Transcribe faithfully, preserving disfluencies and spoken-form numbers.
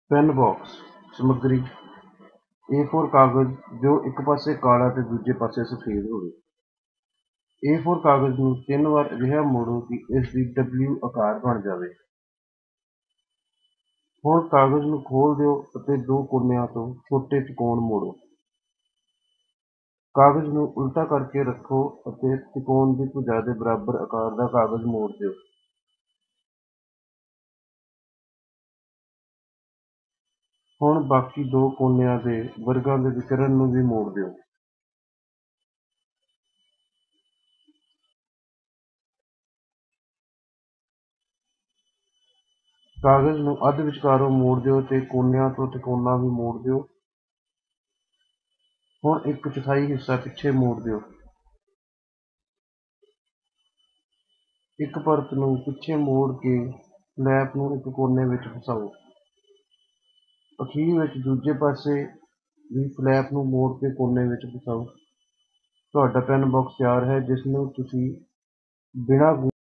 PAN box ਸਮੱਗਰੀ ਏ four ਕਾਗਜ਼ ਜੋ ਇੱਕ ਪਾਸੇ ਕਾਲਾ ਤੇ ਦੂਜੇ ਪਾਸੇ ਸਫੇਦ ਹੋਵੇ। ਏ ਫੋਰ ਕਾਗਜ਼ ਨੂੰ ਤਿੰਨ ਵਾਰ ਅਜਿਹਾ ਮੋੜੋ ਕਿ ਇਸ ਦੀ ਡਬਲਿਊ ਆਕਾਰ ਬਣ ਜਾਵੇ। ਹੁਣ ਕਾਗਜ਼ ਨੂੰ ਖੋਲ੍ਹ ਦਿਓ ਅਤੇ ਦੋ ਕੋਨਿਆਂ ਤੋਂ ਛੋਟੇ ਤਿਕੋਣ ਮੋੜੋ। ਕਾਗਜ਼ ਨੂੰ ਉਲਟਾ ਕਰਕੇ ਰੱਖੋ ਅਤੇ ਤਿਕੋਣ ਦੀ ਭੁਜਾ ਦੇ ਬਰਾਬਰ ਆਕਾਰ ਦਾ ਕਾਗਜ਼ ਮੋੜ ਦਿਓ। ਹੁਣ ਬਾਕੀ ਦੋ ਕੋਨਿਆਂ ਦੇ ਵਰਗਾਂ ਦੇ ਵਿਚਰਨ ਨੂੰ ਵੀ ਮੋੜ ਦਿਓ। ਕਾਗਜ਼ ਨੂੰ ਅੱਧ ਵਿਚਕਾਰੋਂ ਮੋੜ ਦਿਓ ਤੇ ਕੋਨਿਆਂ ਤੋਂ ਤਿਕੋਣਾ ਵੀ ਮੋੜ ਦਿਓ। ਹੁਣ ਇੱਕ ਚੌਥਾਈ ਹਿੱਸਾ ਪਿੱਛੇ ਮੋੜ ਦਿਓ। ਇੱਕ ਪਰਤ ਨੂੰ ਪਿੱਛੇ ਮੋੜ ਕੇ ਫਲੈਪ ਨੂੰ ਇੱਕ ਕੋਨੇ ਵਿੱਚ ਫਸਾਓ। ਅਖੀਰ ਵਿੱਚ ਦੂਜੇ ਪਾਸੇ ਵੀ ਫਲੈਪ ਨੂੰ ਮੋੜ ਕੇ ਕੋਨੇ ਵਿੱਚ ਫਸਾਓ। ਤੁਹਾਡਾ ਪੈਨ ਬਾਕਸ ਤਿਆਰ ਹੈ ਜਿਸ ਨੂੰ ਤੁਸੀਂ ਬਿਨਾਂ